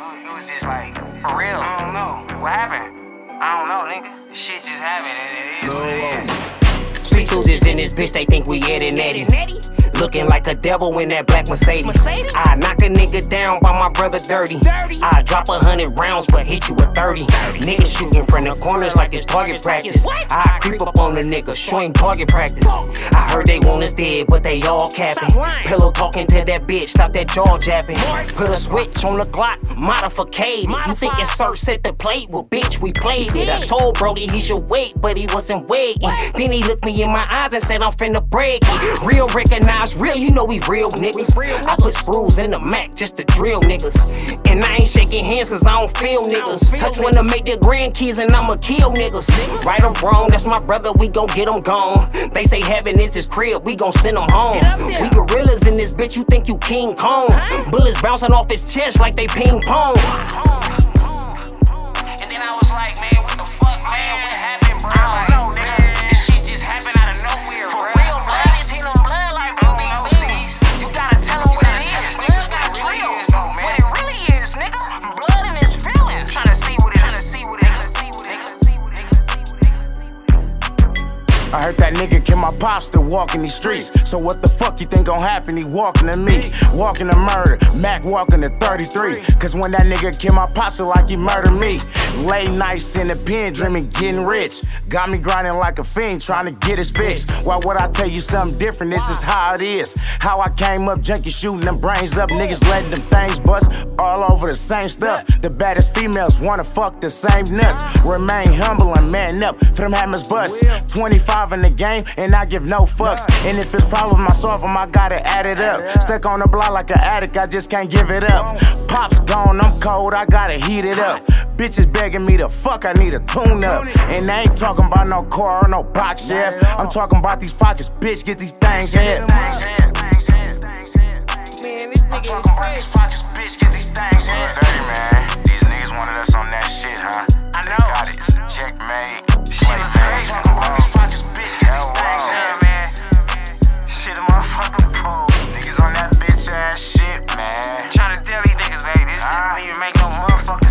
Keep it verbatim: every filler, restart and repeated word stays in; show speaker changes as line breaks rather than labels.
it, it was just like, for real. I don't know. What happened? I don't know, nigga. Shit just happened, and it is what it is.
Street dudes is in this bitch, they think we Ed and Eddie. Looking like a devil in that black Mercedes. Mercedes? I knock a nigga down by my brother dirty. dirty. I drop a hundred rounds but hit you with thirty. Niggas shooting from the corners like it's target practice. What? I creep up on the nigga, showing target practice. I heard they want us dead, but they all capping. Pillow talking to that bitch, stop that jaw japping. Put a switch on the Glock, modified. You think it's Sir set the plate? Well, bitch, we played it. I told Brody he should wait, but he wasn't waiting. Then he looked me in my eyes and said I'm finna break it. Real recognize real, you know we real niggas. I put screws in the Mac just to drill niggas. And I ain't shaking hands cause I don't feel niggas. Touch one to make their grandkids and I'ma kill niggas. Right or wrong, that's my brother, we gon' get them gone. They say heaven is his crib, we gon' send them home. We gorillas in this bitch, you think you King Kong. Bullets bouncing off his chest like they ping pong.
And then I was like, man, what the fuck, man, what happened, bro? I don't know, nigga. This shit just happened out of nowhere, bro. For real, bro. I didn't see no blood like big, big, big. You gotta tell them what it is. Blood got real. What it really is, nigga. Blood in his feelings. Trying to see what it is. Trying to see what it is. See what it is. See what it is. See what it is.
I heard that nigga kill my pops, still walking these streets. So what the fuck you think gon' happen? He walking to me, walking to murder. Mac walking to thirty-three. Cause when that nigga kill my pops, it like he murdered me. Late nights in the pen, dreaming getting rich. Got me grinding like a fiend, trying to get his fix. Why would I tell you something different? This is how it is. How I came up junkie shooting them brains up. Niggas letting them things bust all over the same stuff. The baddest females wanna fuck the same nuts. Remain humble and man up for them hammers bust. twenty-five in the game and I give no fucks. And if it's problem I solve them, I gotta add it up. Stuck on the block like an addict, I just can't give it up. Pop's gone, I'm cold, I gotta heat it up. Bitches begging me to fuck, I need a tune up. And I ain't talking about no car or no box chef. I'm talking about these pockets, bitch, get these things here.
Man, this nigga is crazy. Pockets, bitch, get these things here.
Dirty, man. These niggas wanted us on that shit, huh?
I know.
They got it. Checkmate.
Shit is crazy. Pockets, pockets, bitch, get these things here, man. Shit a motherfucking cool.
Niggas on that bitch ass shit, man.
Trying to tell these niggas, hey, this shit don't even make no motherfucking